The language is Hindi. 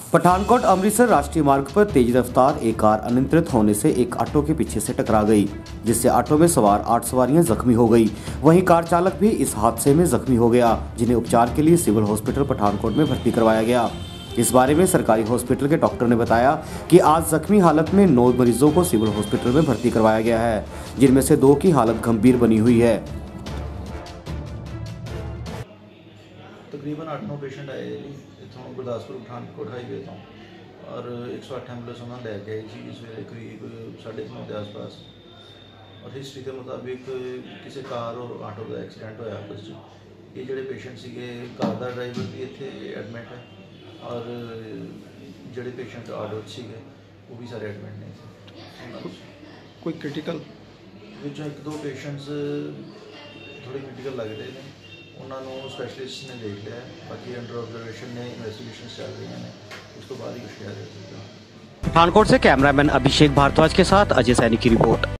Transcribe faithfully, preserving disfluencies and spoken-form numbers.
पठानकोट अमृतसर राष्ट्रीय मार्ग पर तेज रफ्तार एक कार अनियंत्रित होने से एक ऑटो के पीछे से टकरा गई, जिससे ऑटो में सवार आठ सवारियां जख्मी हो गई। वहीं कार चालक भी इस हादसे में जख्मी हो गया, जिन्हें उपचार के लिए सिविल हॉस्पिटल पठानकोट में भर्ती करवाया गया। इस बारे में सरकारी हॉस्पिटल के डॉक्टर ने बताया कि आज जख्मी हालत में नौ मरीजों को सिविल हॉस्पिटल में भर्ती करवाया गया है, जिनमें से दो की हालत गंभीर बनी हुई है। तकरीबन आठ नौ पेशेंट आए इतों गुरदासपुर पठानकोट हाईवे तो और एक सौ अठ एंबुलेंस उन्होंने लैके आई थी सवेरे करीब साढ़े नौ के आस पास। और हिस्टरी के मुताबिक किसी कार और ऑटो का एक्सीडेंट होया आपस में। ये जोड़े पेशेंट से कार का ड्राइवर भी इतने एडमिट है और जोड़े पेशेंट ऑटो से वो भी सारे एडमिट नहीं। कोई क्रिटिकल एक दो पेशेंट्स थोड़े क्रिटिकल लग रहे हैं, उन्होंने स्पैशलिस्ट ने देख लिया है। बाकी अंडर ऑब्जर्वेशन ने इन्वेस्टिगेशन चल रही हैं, उस तो बाद ही कुछ किया जा सकता है। पठानकोट से कैमरामैन अभिषेक भारद्वाज के साथ अजय सैनी की रिपोर्ट।